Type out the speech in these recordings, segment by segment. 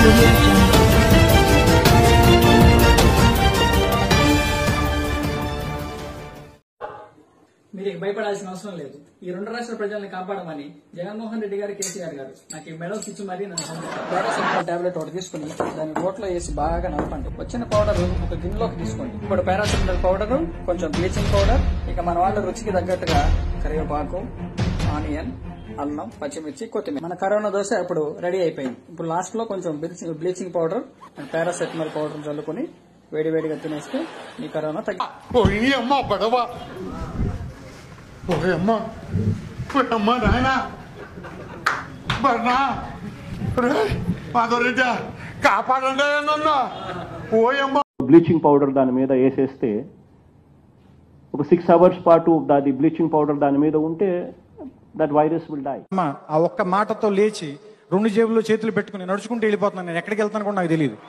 మీరు భయపడాల్సిన అవసరం లేదు. ఈ రెండు రాష్ట్రాల ప్రజల్ని కాపాడమని జగన్మోహన్ రెడ్డి గారు, కేసీఆర్ గారు నాకు ఈ మెడల్స్ ఇచ్చి మరీ పారాసెటమాల్ టాబ్లెట్ ఒకటి తీసుకుని దాన్ని రోట్లో వేసి బాగా నలపండి. వచ్చిన పౌడర్ ఒక గిన్నెలోకి తీసుకోండి. ఇప్పుడు పారాసెటమాల్ పౌడర్, కొంచెం బ్లీచింగ్ పౌడర్, ఇక మన వాళ్ళ రుచికి తగ్గట్టుగా కరివేపాకు, ఆనియన్, అల్లం, పచ్చిమిర్చి, కొత్తిమీర. మన కరోనా దోశ ఇప్పుడు రెడీ అయిపోయింది. ఇప్పుడు లాస్ట్ లో కొంచెం bleaching powder and paracetamol powder చల్లుకుని వేడివేడిగా తినేస్తే మీ కరోనా తగ్గి. బ్లీచింగ్ పౌడర్ దాని మీద వేసేస్తే ఒక 6 hours పాటు దాని బ్లీచింగ్ పౌడర్ దాని మీద ఉంటే దట్ వైరస్ విల్ డై. ఆ ఒక్క మాటతో లేచి 2 జేబుల్లో చేతులు పెట్టుకుని నడుచుకుంటూ వెళ్ళిపోతున్నాను. నేను ఎక్కడికి వెళ్తాను కూడా నాకు తెలియదు.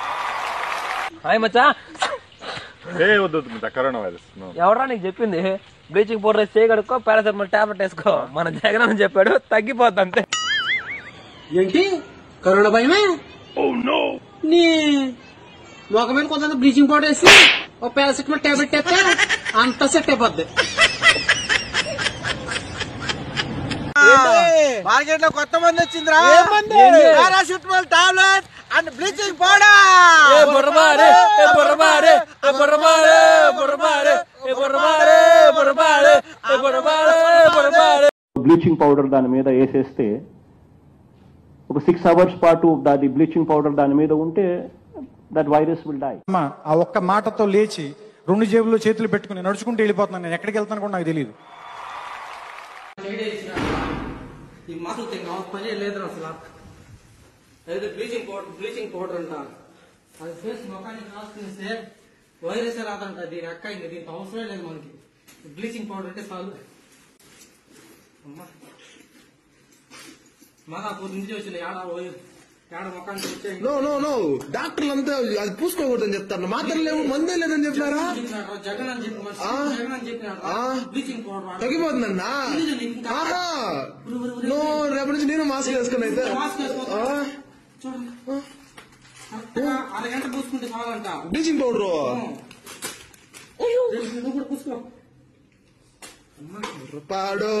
కరోనా వైరస్ ఎవరా నీకు చెప్పింది? బ్లీచింగ్ పౌడర్ వేసి చేయగడుకో, పారాసెటమాల్ టాబ్లెట్ వేసుకో. మన జగన్ అని చెప్పాడు, తగ్గిపోద్ది అంతే. ఏంటి కరోనా భయమే? నీ ఒక మీద కొంత బ్లీచింగ్ పౌడర్ వేసి ఒక పారాసెటమాల్ టాబ్లెట్ వేస్తే అంత సెట్ అయిపోద్ది. మార్కెట్ లో కొత్త మంది వచ్చిందిరా, paracetamol tablet and bleaching powder. Bleaching powder దాని మీద వేసేస్తే ఒక 6 hours పాటు దాని బ్లీచింగ్ పౌడర్ దాని మీద ఉంటే దట్ వైరస్ విల్ డై. ఆ ఒక్క మాటతో లేచి 2 జేబుల్లో చేతులు పెట్టుకుని నడుచుకుంటూ వెళ్ళిపోతున్నాను. నేను ఎక్కడికి వెళ్తాను కూడా నాకు తెలియదు. ఈ మాటలు పని లేదు అసలు. అదే బ్లీచింగ్ పౌడర్ అంట, అది ఫేస్ ముఖానికి రాసుకునేస్తే వైరస్ రాదంట. దీని అక్క ఇంకా దీనికి అవసరం లేదు మనకి. బ్లీచింగ్ పౌడర్ అంటే చాలు. మాదా పొద్దు నుంచి వచ్చిన ఏడ ముఖానికి వచ్చే డాక్టర్లు అంతా అది పూసుకోకూడదని చెప్తారు. మాత్రం లేవు, మందే లేదని చెప్పారా? జగన్ అని చెప్పి జగన్ అని చెప్పిన బ్లీచింగ్ పౌడర్ తగ్గిపోతుందన్నా. రేపటి నుంచి నేను మాస్క్ వేసుకుని అయితే అరగంట పూసుకుంటే చాలంట బ్లీచింగ్ పౌడర్. కూడా పూసుకో. బుర్రపాడు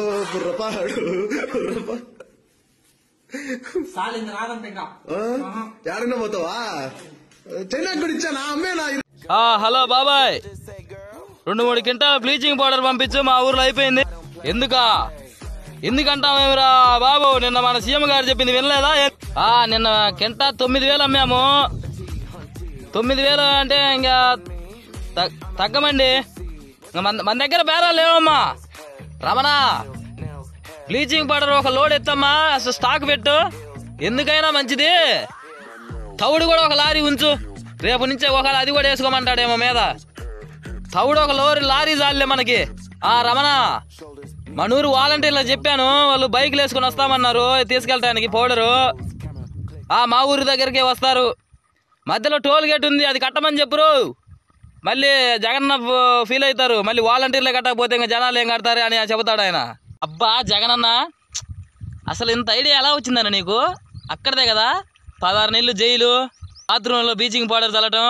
సాలింది రాదంట. ఇంకా ఎవరైనా పోతావా? చైనా కూడా ఇచ్చానా అమ్మేనా? హలో బాబాయ్, 2-3 క్వింటాల బ్లీచింగ్ పౌడర్ పంపించు, మా ఊర్లో అయిపోయింది. ఎందుకంటావేమిరా బాబు? నిన్న మన సీఎం గారు చెప్పింది వినలేదా? నిన్న కింటా 9,000 అమ్మాము. 9,000 అంటే ఇంకా తగ్గమండి. మన దగ్గర బేరాలు లేవమ్మా. రమణ, బ్లీచింగ్ పౌడర్ ఒక లోడ్ ఎత్తమ్మా, అసలు స్టాక్ పెట్టు. ఎందుకైనా మంచిది. తవుడు కూడా ఒక లారీ ఉంచు. రేపు నుంచే ఒకవేళ అది కూడా వేసుకోమంటాడేమో మీద. తవుడు ఒక లారీ చాలే మనకి. రమణ, మనూరు వాలంటీర్లు చెప్పాను, వాళ్ళు బైక్లు వేసుకుని వస్తామన్నారు తీసుకెళ్ళటానికి పౌడరు. మా ఊరి దగ్గరికి వస్తారు. మధ్యలో టోల్ గేట్ ఉంది, అది కట్టమని చెప్పురు. మళ్ళీ జగన్ ఫీల్ అవుతారు. మళ్ళీ వాలంటీర్లు కట్టకపోతే ఇంకా జనాలు ఏం కడతారు అని చెబుతాడు ఆయన. అబ్బా జగనన్న, అసలు ఇంత ఐడియా ఎలా వచ్చిందన్న నీకు? అక్కడదే కదా 16 నెలలు జైలు, బాత్రూంలో బ్లీచింగ్ పౌడర్ చల్లటం.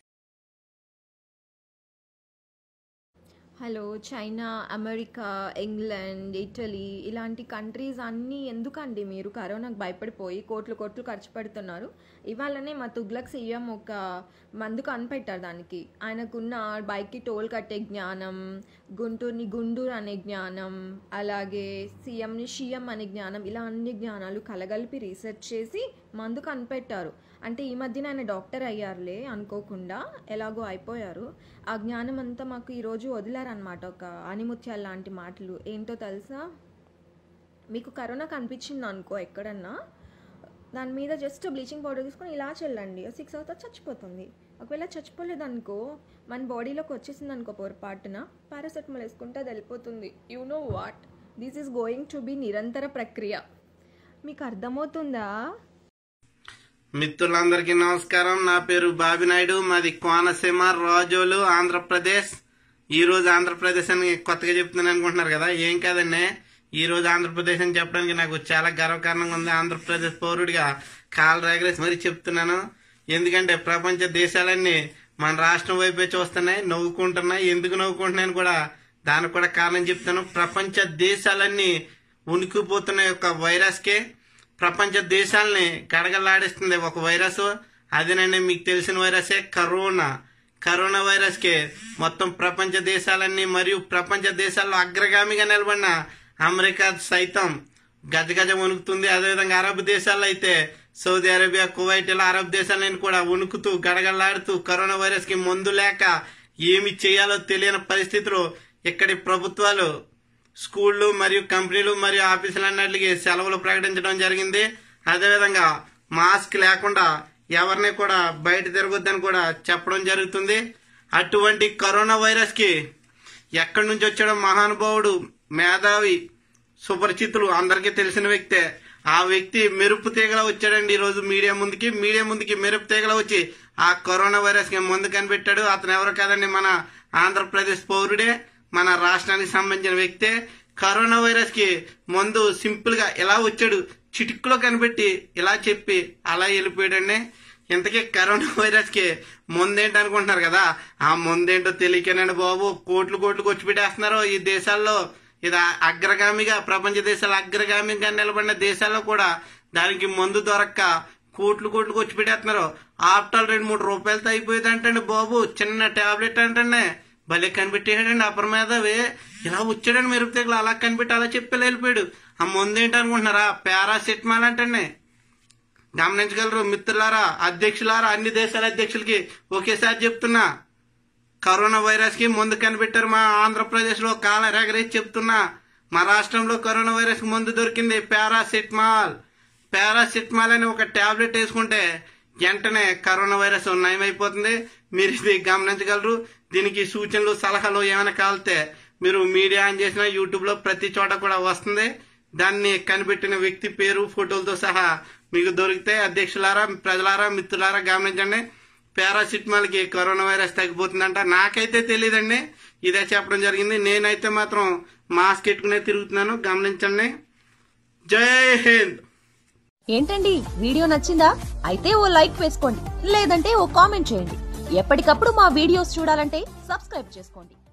Hello, China, America, England, Italy ఇలాంటి కంట్రీస్ అన్నీ ఎందుకండి మీరు కరోనాకు భయపడిపోయి కోట్లు ఖర్చు పెడుతున్నారు? ఇవాళనే మా తుగ్లక్ సీఎం ఒక మందు కనిపెట్టారు. దానికి ఆయనకున్న బైక్కి టోల్ కట్టే జ్ఞానం, గుంటూరుని గుండూరు అనే జ్ఞానం, అలాగే సీఎంని షియం అనే జ్ఞానం, ఇలా అన్ని జ్ఞానాలు కలగలిపి రీసెర్చ్ చేసి మందు కనిపెట్టారు. అంటే ఈ మధ్యన ఆయన డాక్టర్ అయ్యారులే అనుకోకుండా, ఎలాగో అయిపోయారు. ఆ జ్ఞానం అంతా మాకు ఈరోజు వదిలారనమాట. ఒక ఆనిముత్యాల లాంటి మాటలు. ఏంటో తెలుసా? మీకు కరోనా కనిపించింది అనుకో ఎక్కడన్నా, దాని మీద జస్ట్ బ్లీచింగ్ పౌడర్ తీసుకొని ఇలా చల్లండి. 6 hours చచ్చిపోతుంది. ఒకవేళ చచ్చిపోలేదనుకో, మన బాడీలోకి వచ్చేసింది అనుకో పొరపాటున, పారాసెటమాల్ వేసుకుంటే అది వెళ్ళిపోతుంది. You know what, this is going to be నిరంతర ప్రక్రియ. మీకు అర్థమవుతుందా? మిత్రులందరికీ నమస్కారం. నా పేరు బాబినాయుడు, మాది కోనసీమ, రాజోలు, ఆంధ్రప్రదేశ్. ఈ రోజు ఆంధ్రప్రదేశ్ అని కొత్తగా చెప్తున్నాను అనుకుంటున్నారు కదా, ఏం కాదండి. ఈ రోజు ఆంధ్రప్రదేశ్ అని చెప్పడానికి నాకు చాలా గర్వకారణంగా ఉంది. ఆంధ్రప్రదేశ్ పౌరుడిగా కాలు రేగరేసి మరీ చెప్తున్నాను. ఎందుకంటే ప్రపంచ దేశాలన్నీ మన రాష్ట్రం వైపే చూస్తున్నాయి, నవ్వుకుంటున్నాయి. ఎందుకు నవ్వుకుంటున్నాయని కూడా దానికి కూడా కారణం చెప్తాను. ప్రపంచ దేశాలన్నీ ఉనికిపోతున్న ఒక వైరస్కే, ప్రపంచ దేశాలని గడగలాడిస్తుంది ఒక వైరస్. అదేనండి మీకు తెలిసిన వైరసే కరోనా. కరోనా వైరస్ కే మొత్తం ప్రపంచ దేశాలన్నీ మరియు ప్రపంచ దేశాల్లో అగ్రగామిగా నిలబడిన అమెరికా సైతం గజగజ వణుకుతుంది. అదేవిధంగా అరబ్ దేశాల్లో అయితే సౌదీ అరేబియా, కువైట్ ఇలా అరబ్ దేశాలను కూడా వణుకుతూ గడగడలాడుతూ కరోనా వైరస్ కి మందు లేక ఏమి చేయాలో తెలియని పరిస్థితిలో ఇక్కడి ప్రభుత్వాలు స్కూళ్లు మరియు కంపెనీలు మరియు ఆఫీసులన్నిటికీ సెలవులు ప్రకటించడం జరిగింది. అదేవిధంగా మాస్క్ లేకుండా ఎవరిని కూడా బయట తిరగొద్దని కూడా చెప్పడం జరుగుతుంది. అటువంటి కరోనా వైరస్ కి ఎక్కడి నుంచి వచ్చాడో మహానుభావుడు, మేధావి, సుపరిచితులు, అందరికీ తెలిసిన వ్యక్తే. ఆ వ్యక్తి మెరుపు తీగలా వచ్చాడండి ఈ రోజు మీడియా ముందుకి మెరుపు తీగలా వచ్చి ఆ కరోనా వైరస్ కి మందు కనిపెట్టాడు. అతను ఎవరు కాదండి, మన ఆంధ్రప్రదేశ్ పౌరుడే, మన రాష్ట్రానికి సంబంధించిన వ్యక్తే. కరోనా వైరస్ కి మందు సింపుల్ గా ఇలా వచ్చాడు, చిటిక్కులో కనిపెట్టి ఇలా చెప్పి అలా వెళ్ళిపోయాడండి. ఇంతకీ కరోనా వైరస్ కి మందేంటి అనుకుంటున్నారు కదా, ఆ మందేంటో తెలియకనండి బాబు. కోట్లు ఖర్చు పెట్టేస్తున్నారు ఈ దేశాల్లో. ఇది అగ్రగామిగా, ప్రపంచ దేశాల అగ్రగామిగా నిలబడిన దేశాల్లో కూడా దానికి మందు దొరక్క కోట్లు ఖర్చు పెట్టేస్తున్నారు. ఆఫ్టర్ 2-3 రూపాయలతో అయిపోయేది అంటండి బాబు. చిన్న టాబ్లెట్ అంటండి, భలే కనిపెట్టేయాడండి అపరమేధవి. ఇలా వచ్చాడండి మెరుపు తీగలు, అలా కనిపెట్టి అలా చెప్పి వెళ్ళిపోయాడు. ఆ మందు ఏంటి అనుకుంటున్నారా, పారాసెటమాల్ అంటండి. గమనించగలరు మిత్రులారా, అధ్యక్షులారా, అన్ని దేశాల అధ్యక్షులకి ఒకేసారి చెప్తున్నా, కరోనా వైరస్ కి మందు కనిపెట్టారు. మా ఆంధ్రప్రదేశ్ లో కాల రెగరేసి చెప్తున్నా, మా రాష్ట్రంలో కరోనా వైరస్ కి మందు దొరికింది, పారాసెటమాల్ అని ఒక టాబ్లెట్ వేసుకుంటే వెంటనే కరోనా వైరస్ నయమైపోతుంది. మీరు ఇది గమనించగలరు. దీనికి సూచనలు, సలహాలు ఏమైనా కావాలితే మీరు మీడియా ఆన్ చేసిన యూట్యూబ్ లో ప్రతి చోట కూడా వస్తుంది. దాన్ని కనిపెట్టిన వ్యక్తి పేరు, ఫోటోలతో సహా మీకు దొరికితే అధ్యక్షులారా, ప్రజలారా, మిత్రులారా గమనించండి. పారాసిటమాల్ కి కరోనా వైరస్ తగ్గిపోతుందంట. నాకైతే తెలియదండి, ఇదే చెప్పడం జరిగింది. నేనైతే మాత్రం మాస్క్ పెట్టుకునే తిరుగుతున్నాను, గమనించండి. జై హింద్. ఏంటండి వీడియో నచ్చిందా? అయితే ఓ లైక్ వేసుకోండి, లేదంటే ఓ కామెంట్ చేయండి. ఎప్పటికప్పుడు మా వీడియోస్ చూడాలంటే సబ్స్క్రైబ్ చేసుకోండి.